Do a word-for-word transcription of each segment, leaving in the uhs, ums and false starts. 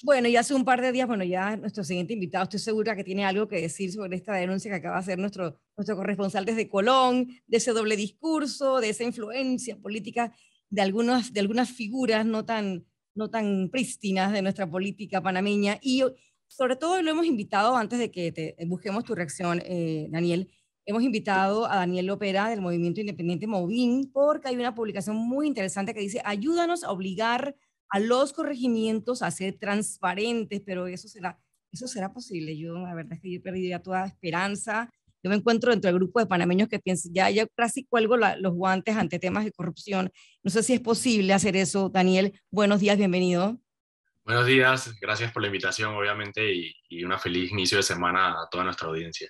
Bueno, y hace un par de días, bueno, ya nuestro siguiente invitado, estoy segura que tiene algo que decir sobre esta denuncia que acaba de hacer nuestro, nuestro corresponsal desde Colón, de ese doble discurso, de esa influencia política de algunas, de algunas figuras no tan, no tan prístinas de nuestra política panameña. Y sobre todo lo hemos invitado, antes de que te, busquemos tu reacción, eh, Daniel, hemos invitado a Daniel Lopera del Movimiento Independiente Movín, porque hay una publicación muy interesante que dice, ayúdanos a obligar a los corregimientos a ser transparentes, pero eso será, eso será posible. Yo, la verdad es que yo he perdido ya toda esperanza. Yo me encuentro dentro del grupo de panameños que piensan, ya, ya casi cuelgo la, los guantes ante temas de corrupción. No sé si es posible hacer eso. Daniel, buenos días, bienvenido. Buenos días, gracias por la invitación, obviamente, y, y una feliz inicio de semana a toda nuestra audiencia.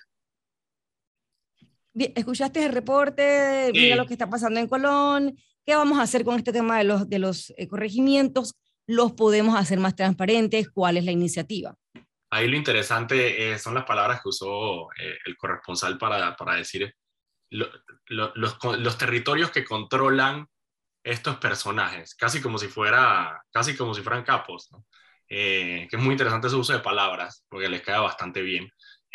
Bien, escuchaste el reporte, mira lo Sí, que está pasando en Colón. ¿Qué vamos a hacer con este tema de los, de los eh, corregimientos? ¿Los podemos hacer más transparentes? ¿Cuál es la iniciativa? ahí lo interesante eh, son las palabras que usó eh, el corresponsal para, para decir lo- lo- los, los territorios que controlan estos personajes, casi como si fuera, casi como si fueran capos, ¿no? Eh, que es muy interesante su uso de palabras, porque les queda bastante bien.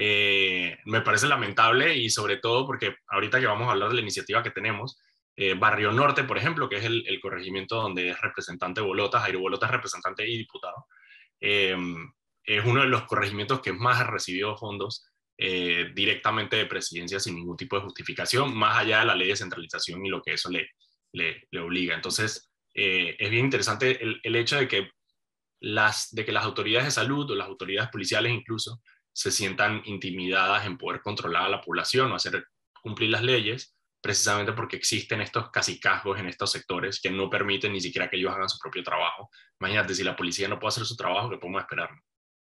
Eh, me parece lamentable y sobre todo porque ahorita que vamos a hablar de la iniciativa que tenemos, eh, Barrio Norte, por ejemplo, que es el, el corregimiento donde es representante Bolotas, Jairo Bolotas es representante y diputado, eh, es uno de los corregimientos que más ha recibido fondos eh, directamente de presidencia sin ningún tipo de justificación, más allá de la ley de centralización y lo que eso le, le, le obliga. Entonces, eh, es bien interesante el, el hecho de que, las, de que las autoridades de salud o las autoridades policiales incluso se sientan intimidadas en poder controlar a la población o hacer cumplir las leyes, precisamente porque existen estos cacicazgos en estos sectores que no permiten ni siquiera que ellos hagan su propio trabajo. Imagínate, si la policía no puede hacer su trabajo, ¿qué podemos esperar?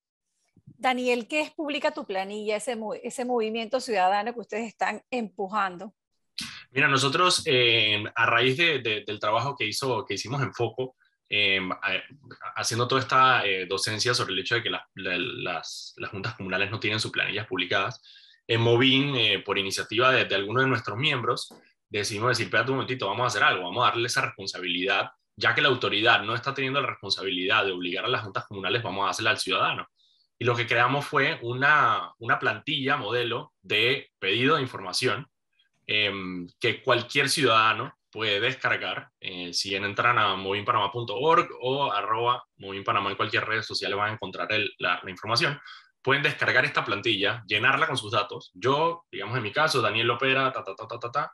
Daniel, ¿qué es Publica tu Planilla, ese, ese movimiento ciudadano que ustedes están empujando? Mira, nosotros eh, a raíz de, de, del trabajo que, hizo, que hicimos en Foco, eh, haciendo toda esta eh, docencia sobre el hecho de que la, la, las, las juntas comunales no tienen sus planillas publicadas, en Movin, eh, por iniciativa de, de algunos de nuestros miembros, decidimos decir, espérate un momentito, vamos a hacer algo, vamos a darle esa responsabilidad, ya que la autoridad no está teniendo la responsabilidad de obligar a las juntas comunales, vamos a hacerla al ciudadano. Y lo que creamos fue una, una plantilla, modelo de pedido de información, eh, que cualquier ciudadano puede descargar. Eh, si entran a movinpanamá punto org o arroba movinpanamá en cualquier red social van a encontrar el, la, la información. Pueden descargar esta plantilla, llenarla con sus datos. Yo, digamos en mi caso, Daniel Lopera, ta, ta, ta, ta, ta, ta,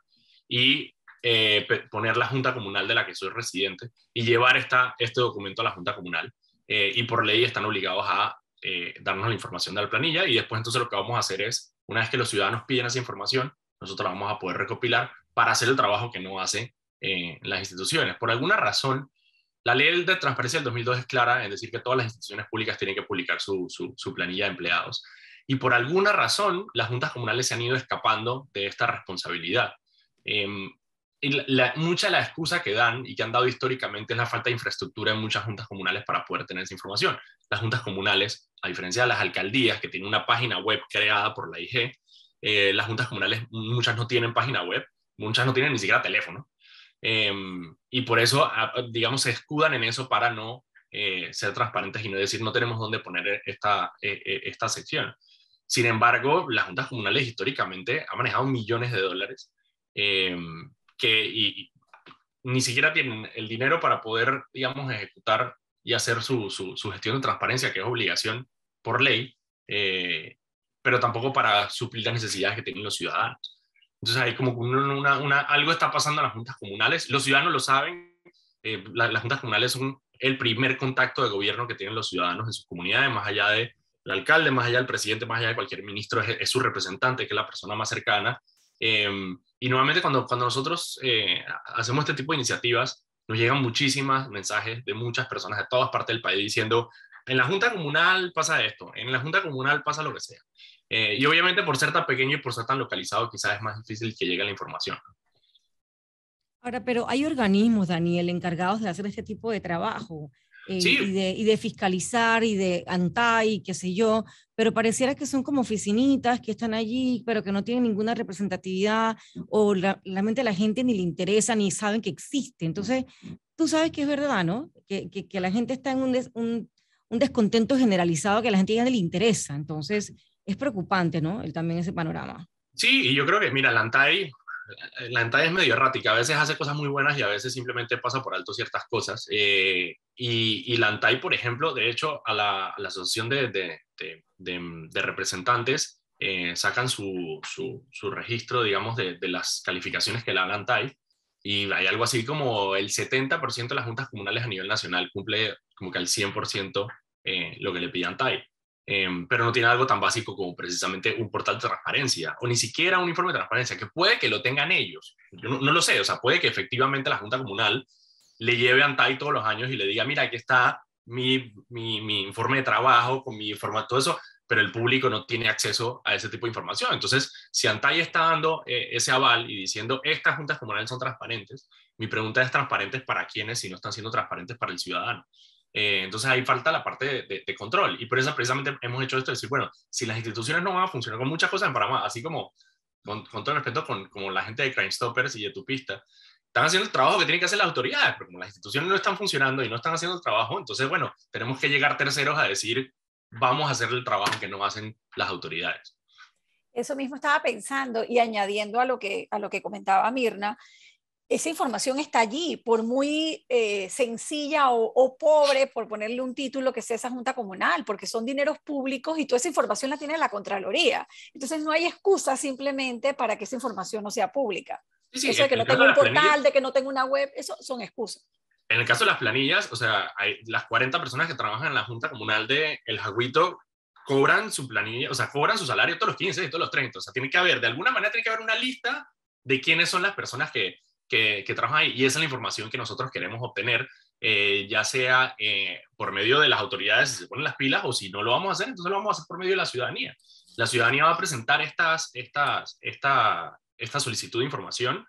y eh, poner la junta comunal de la que soy residente y llevar esta, este documento a la junta comunal. Eh, y por ley están obligados a eh, darnos la información de la planilla y después entonces lo que vamos a hacer es, una vez que los ciudadanos piden esa información, nosotros la vamos a poder recopilar para hacer el trabajo que no hacen eh, las instituciones. Por alguna razón, la ley de transparencia del dos mil dos es clara en decir que todas las instituciones públicas tienen que publicar su, su, su planilla de empleados. Y por alguna razón, las juntas comunales se han ido escapando de esta responsabilidad. Eh, y la, la, mucha de la excusa que dan y que han dado históricamente es la falta de infraestructura en muchas juntas comunales para poder tener esa información. Las juntas comunales, a diferencia de las alcaldías, que tienen una página web creada por la I G, eh, las juntas comunales, muchas no tienen página web, muchas no tienen ni siquiera teléfono. Eh, y por eso, digamos, se escudan en eso para no eh, ser transparentes y no decir no tenemos dónde poner esta, eh, esta sección. Sin embargo, las juntas comunales históricamente han manejado millones de dólares eh, que y, y ni siquiera tienen el dinero para poder, digamos, ejecutar y hacer su, su, su gestión de transparencia, que es obligación por ley, eh, pero tampoco para suplir las necesidades que tienen los ciudadanos. Entonces ahí como que una, una, una, algo está pasando en las juntas comunales, los ciudadanos lo saben, eh, la, las juntas comunales son el primer contacto de gobierno que tienen los ciudadanos en sus comunidades, más allá del alcalde, más allá del presidente, más allá de cualquier ministro, es, es su representante, que es la persona más cercana. Eh, y nuevamente cuando, cuando nosotros eh, hacemos este tipo de iniciativas, nos llegan muchísimos mensajes de muchas personas de todas partes del país diciendo, en la junta comunal pasa esto, en la junta comunal pasa lo que sea. Eh, y obviamente por ser tan pequeño y por ser tan localizado, quizás es más difícil que llegue la información. Ahora, pero hay organismos, Daniel, encargados de hacer este tipo de trabajo eh, Sí. y, de, y de fiscalizar y de ANTAI, qué sé yo, pero pareciera que son como oficinitas que están allí, pero que no tienen ninguna representatividad o la, realmente a la gente ni le interesa ni saben que existe. Entonces, tú sabes que es verdad, ¿no? Que, que, que la gente está en un, des, un un descontento generalizado que a la gente ya no le interesa. Entonces, es preocupante, ¿no? El, también ese panorama. Sí, y yo creo que, mira, la ANTAI, la ANTAI es medio errática, a veces hace cosas muy buenas y a veces simplemente pasa por alto ciertas cosas. Eh, y, y la ANTAI, por ejemplo, de hecho, a la, a la Asociación de, de, de, de, de Representantes eh, sacan su, su, su registro, digamos, de, de las calificaciones que le da la ANTAI, y hay algo así como el setenta por ciento de las juntas comunales a nivel nacional cumple como que al cien por ciento eh, lo que le pide ANTAI. Eh, pero no tiene algo tan básico como precisamente un portal de transparencia, o ni siquiera un informe de transparencia, que puede que lo tengan ellos. Yo no, no lo sé, o sea, puede que efectivamente la Junta Comunal le lleve a ANTAI todos los años y le diga, mira, aquí está mi, mi, mi informe de trabajo, con mi informe, todo eso, pero el público no tiene acceso a ese tipo de información. Entonces, si ANTAI está dando eh, ese aval y diciendo, estas juntas comunales son transparentes, mi pregunta es, ¿transparentes para quiénes si no están siendo transparentes para el ciudadano? Eh, entonces ahí falta la parte de, de, de control, y por eso precisamente hemos hecho esto de decir, bueno, si las instituciones no van a funcionar con muchas cosas en Panamá, así como, con, con todo el respeto, con como la gente de Crime Stoppers y de Tu Pista, están haciendo el trabajo que tienen que hacer las autoridades, pero como las instituciones no están funcionando y no están haciendo el trabajo, entonces, bueno, tenemos que llegar terceros a decir, vamos a hacer el trabajo que no hacen las autoridades. Eso mismo estaba pensando, y añadiendo a lo que, a lo que comentaba Mirna, esa información está allí, por muy eh, sencilla o, o pobre, por ponerle un título, que sea esa junta comunal, porque son dineros públicos y toda esa información la tiene la Contraloría. Entonces no hay excusa simplemente para que esa información no sea pública. Sí, sí, eso de que no tengo un portal, de que no tengo una web, eso son excusas. En el caso de las planillas, o sea, hay las cuarenta personas que trabajan en la junta comunal de El Jagüito cobran su planilla, o sea, cobran su salario todos los quince y todos los treinta. O sea, tiene que haber, de alguna manera, tiene que haber una lista de quiénes son las personas que Que, que trabajan ahí, y esa es la información que nosotros queremos obtener, eh, ya sea eh, por medio de las autoridades si se ponen las pilas, o si no lo vamos a hacer, entonces lo vamos a hacer por medio de la ciudadanía. La ciudadanía va a presentar estas, estas, esta, esta solicitud de información,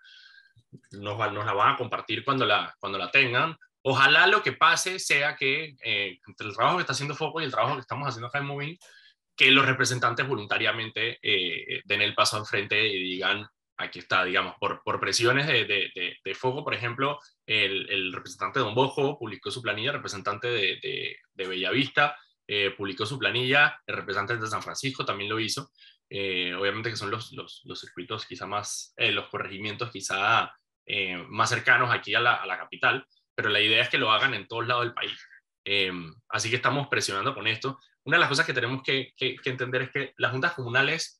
nos, nos la van a compartir cuando la, cuando la tengan. Ojalá lo que pase sea que eh, entre el trabajo que está haciendo Foco y el trabajo que estamos haciendo acá en Movin, que los representantes voluntariamente eh, den el paso al frente y digan, aquí está, digamos, por, por presiones de, de, de, de Foco, por ejemplo, el, el representante de Don Bosco publicó su planilla, el representante de, de, de Bellavista eh, publicó su planilla, el representante de San Francisco también lo hizo, eh, obviamente que son los, los, los circuitos quizá más, eh, los corregimientos quizá eh, más cercanos aquí a la, a la capital, pero la idea es que lo hagan en todos lados del país. Eh, así que estamos presionando con esto. Una de las cosas que tenemos que, que, que entender es que las juntas comunales,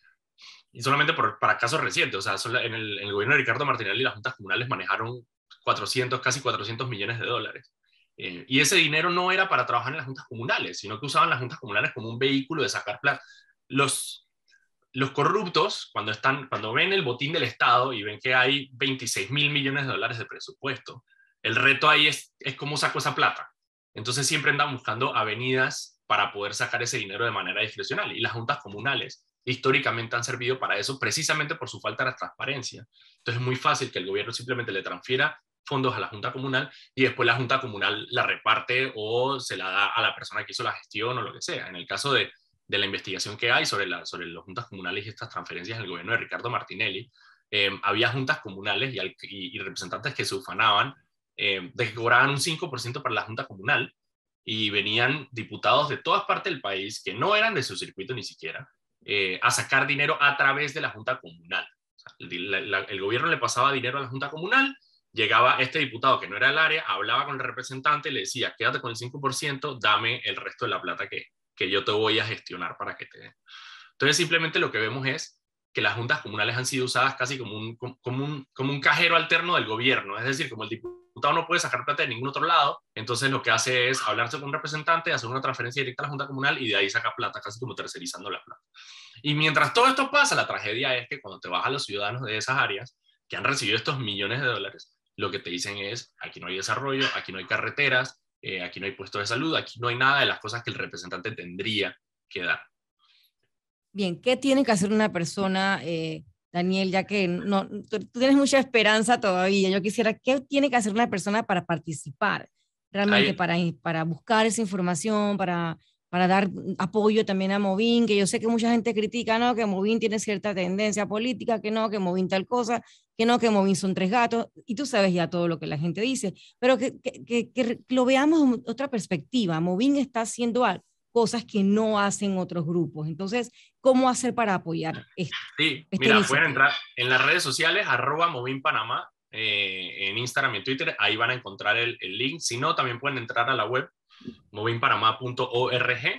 y solamente por, para casos recientes, o sea, son la, en, el, en el gobierno de Ricardo Martinelli las juntas comunales manejaron cuatrocientos, casi cuatrocientos millones de dólares. Eh, y ese dinero no era para trabajar en las juntas comunales, sino que usaban las juntas comunales como un vehículo de sacar plata. Los, los corruptos, cuando, están, cuando ven el botín del Estado y ven que hay veintiséis mil millones de dólares de presupuesto, el reto ahí es, es cómo saco esa plata. Entonces siempre andan buscando avenidas para poder sacar ese dinero de manera discrecional. Y las juntas comunales históricamente han servido para eso, precisamente por su falta de transparencia. Entonces es muy fácil que el gobierno simplemente le transfiera fondos a la junta comunal y después la junta comunal la reparte o se la da a la persona que hizo la gestión o lo que sea. En el caso de, de la investigación que hay sobre, la, sobre las juntas comunales y estas transferencias del gobierno de Ricardo Martinelli, eh, había juntas comunales y, y, y representantes que se ufanaban eh, de que cobraban un cinco por ciento para la junta comunal, y venían diputados de todas partes del país que no eran de su circuito ni siquiera, Eh, a sacar dinero a través de la junta comunal. O sea, el, la, el gobierno le pasaba dinero a la junta comunal, llegaba este diputado que no era del área, hablaba con el representante, le decía, quédate con el cinco por ciento, dame el resto de la plata que, que yo te voy a gestionar para que te den. Entonces simplemente lo que vemos es que las juntas comunales han sido usadas casi como un, como un, como un cajero alterno del gobierno, es decir, como el diputado no puede sacar plata de ningún otro lado, entonces lo que hace es hablarse con un representante, hacer una transferencia directa a la junta comunal y de ahí saca plata, casi como tercerizando la plata. Y mientras todo esto pasa, la tragedia es que cuando te vas a los ciudadanos de esas áreas que han recibido estos millones de dólares, lo que te dicen es, aquí no hay desarrollo, aquí no hay carreteras, eh, aquí no hay puestos de salud, aquí no hay nada de las cosas que el representante tendría que dar. Bien, ¿qué tiene que hacer una persona, eh, Daniel, ya que no, tú, tú tienes mucha esperanza todavía? Yo quisiera, ¿qué tiene que hacer una persona para participar? Realmente para, para buscar esa información, para, para dar apoyo también a Movin, que yo sé que mucha gente critica, ¿no? Que Movin tiene cierta tendencia política, que no, que Movin tal cosa, que no, que Movin son tres gatos, y tú sabes ya todo lo que la gente dice, pero que, que, que, que lo veamos en otra perspectiva. Movin está haciendo algo, cosas que no hacen otros grupos. Entonces, ¿cómo hacer para apoyar esto? Sí, mira, pueden entrar en las redes sociales, arroba Movin Panamá, eh, en Instagram y en Twitter, ahí van a encontrar el, el link. Si no, también pueden entrar a la web movin panamá punto org,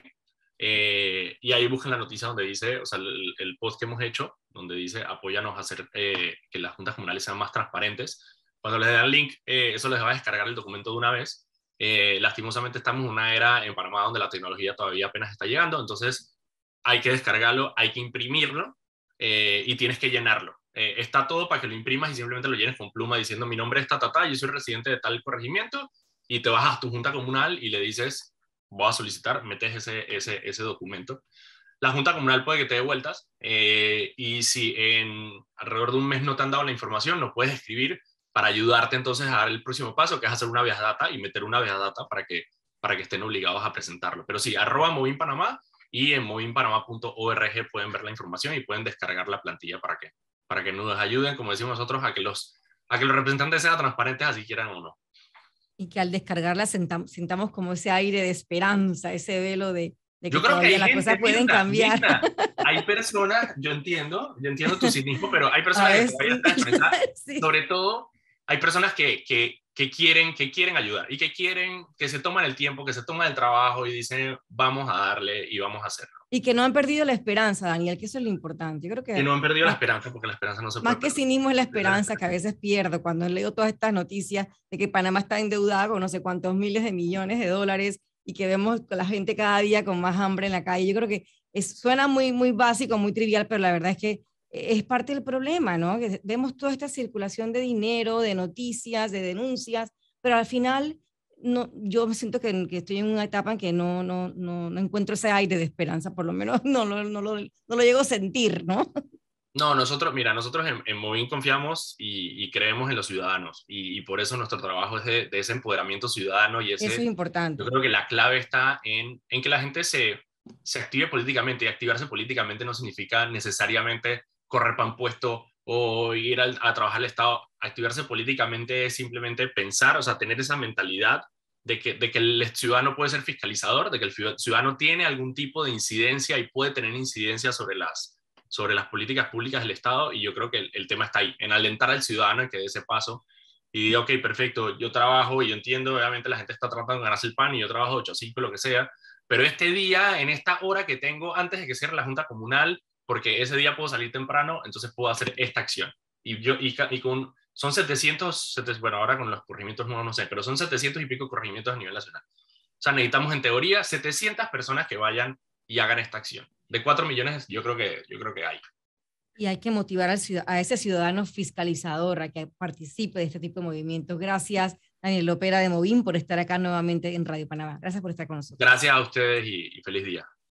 eh, y ahí busquen la noticia donde dice, o sea, el, el post que hemos hecho, donde dice apóyanos a hacer eh, que las juntas comunales sean más transparentes. Cuando les den el link, eh, eso les va a descargar el documento de una vez. Eh, lastimosamente estamos en una era en Panamá donde la tecnología todavía apenas está llegando, entonces hay que descargarlo, hay que imprimirlo, eh, y tienes que llenarlo. Eh, está todo para que lo imprimas y simplemente lo llenes con pluma diciendo mi nombre es tatata, yo soy residente de tal corregimiento, y te vas a tu junta comunal y le dices voy a solicitar, metes ese, ese, ese documento. La junta comunal puede que te dé vueltas, eh, y si en alrededor de un mes no te han dado la información, nos puedes escribir para ayudarte entonces a dar el próximo paso, que es hacer una vieja data y meter una vieja data para que, para que estén obligados a presentarlo. Pero sí, arroba Movin Panamá, y en movin panamá punto org pueden ver la información y pueden descargar la plantilla para que, para que nos ayuden, como decimos nosotros, a que los, a que los representantes sean transparentes, así quieran o no. Y que al descargarla sentamos, sintamos como ese aire de esperanza, ese velo de, de que yo creo que las gente, cosas pueden Mirna, cambiar. Mirna, hay personas, yo entiendo, yo entiendo tu cinismo, pero hay personas que sí. todavía están enfrentadas, sí. sobre todo hay personas que, que, que, quieren, que quieren ayudar y que quieren, que se toman el tiempo, que se toman el trabajo y dicen vamos a darle y vamos a hacerlo. Y que no han perdido la esperanza, Daniel, que eso es lo importante. Yo creo que, que no han perdido más, la esperanza, porque la esperanza no se puede Más que perder. cinismo es la esperanza que a veces pierdo cuando leo todas estas noticias de que Panamá está endeudada con no sé cuántos miles de millones de dólares y que vemos a la gente cada día con más hambre en la calle. Yo creo que es, suena muy, muy básico, muy trivial, pero la verdad es que es parte del problema, ¿no? Que vemos toda esta circulación de dinero, de noticias, de denuncias, pero al final no, yo me siento que, que estoy en una etapa en que no, no, no, no encuentro ese aire de esperanza, por lo menos no, no, no, lo, no lo llego a sentir, ¿no? No, nosotros, mira, nosotros en, en Movin confiamos y, y creemos en los ciudadanos, y, y por eso nuestro trabajo es de, de ese empoderamiento ciudadano y ese, eso es importante. Yo creo que la clave está en, en que la gente se, se active políticamente, y activarse políticamente no significa necesariamente correr para un puesto o ir a, a trabajar al Estado. Activarse políticamente es simplemente pensar, o sea, tener esa mentalidad de que, de que el ciudadano puede ser fiscalizador, de que el ciudadano tiene algún tipo de incidencia y puede tener incidencia sobre las, sobre las políticas públicas del Estado, y yo creo que el, el tema está ahí, en alentar al ciudadano en que dé ese paso y diga, ok, perfecto, yo trabajo y yo entiendo, obviamente la gente está tratando de ganarse el pan y yo trabajo ocho a cinco, lo que sea, pero este día, en esta hora que tengo antes de que cierre la junta comunal, porque ese día puedo salir temprano, entonces puedo hacer esta acción. Y, yo, y, y con, son setecientos, setecientos, bueno, ahora con los corregimientos nuevos no sé, pero son setecientos y pico corregimientos a nivel nacional. O sea, necesitamos en teoría setecientas personas que vayan y hagan esta acción. De cuatro millones yo creo que, yo creo que hay. Y hay que motivar al ciudad, a ese ciudadano fiscalizador a que participe de este tipo de movimientos. Gracias, Daniel Lopera de Movin, por estar acá nuevamente en Radio Panamá. Gracias por estar con nosotros. Gracias a ustedes y, y feliz día.